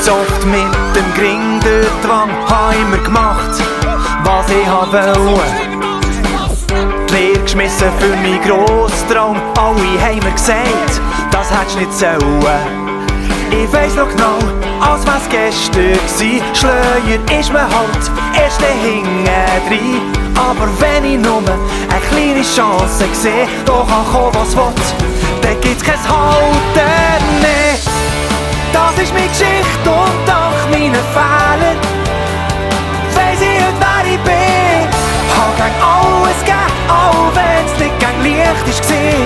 Zu oft mit dem Gring durch die Wand hab immer gemacht, was ich wollte. Die Lehre geschmissen für meinen Grosstraum, alle haben mir gesagt, das hättest nicht sollen. Ich weiss noch genau, als wär's gestern gsi. Schleier ist man halt erst hinten rein. Aber wenn ich nur eine kleine Chance sehe, da kann kommen, was will, dann gibt's kein Halten mehr. Das ist meine Geschichte und dank meinen Fehlern weiss ich heute, wer ich bin. Hab gegen alles gegeben, auch wenn's nicht gegen Licht ist gsi.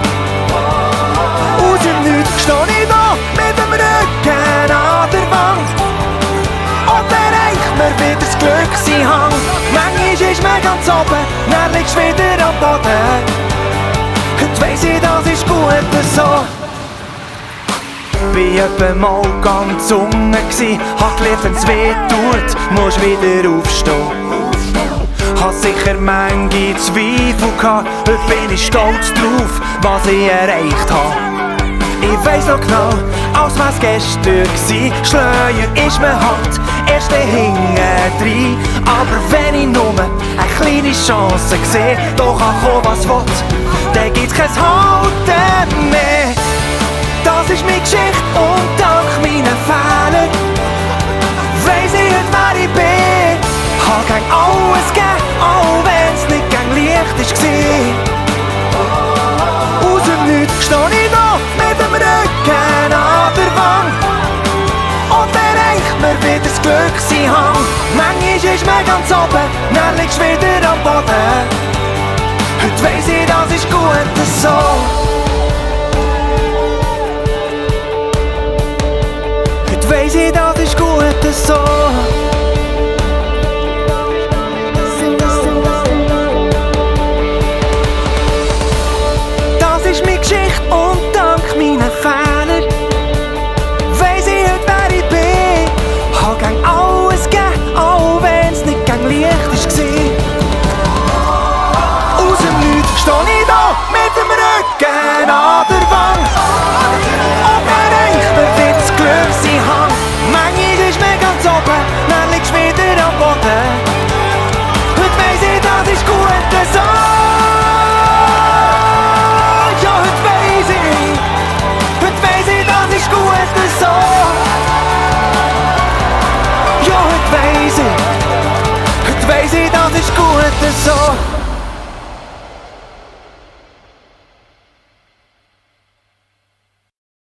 Aus dem Nichts steh ich da mit dem Rücken an der Wand und erreicht mir wieder das Glück sein Hang. Manchmal ist man ganz oben, dann liegst du wieder am Boden. Heute weiss ich, das ist gut so. Bin etwa mal ganz unten gsi, hab gelernt, wenn's weh tut, musst wieder aufstehen. Hab sicher manche Zweifel gehabt, heute bin ich stolz drauf, was ich erreicht hab. Ich weiss noch genau, als wär's gestern gsi. Schleier ist man halt erst hinten rein. Aber wenn ich nur eine kleine Chance sehe, da kann kommen, was will, dann gibt's kein Halten mehr. Das ist meine Geschichte und dank meinen Fehlern weiss ich heute, wer ich bin. Hab gegen alles gegeben, auch wenn's nicht gegen Licht ist gsi. Aus dem Nichts steh ich da mit dem Rücken an der Wand und erreicht mir wieder das Glück sein Hang. Manchmal ist man ganz oben, dann liegst du wieder am Boden. Heute weiss ich, das ist gut so. Heute weiss ich, das ist gut so. Das ist meine Geschichte und dank meinen Fehlern weiss ich heute, wer ich bin. Hab gegen alles gegeben, auch wenn's nicht gegen Licht ist gsi. Aus dem Nichts steh ich da mit dem Rücken an der Wand und erreicht mir wieder das Glück sein Hang. Manchmal ist man ganz oben, dann liegst du wieder am Boden. Heute weiss ich, das ist gut so. Ja, heute weiss ich, das ist gut so. Ja, heute weiss ich, das ist gut so.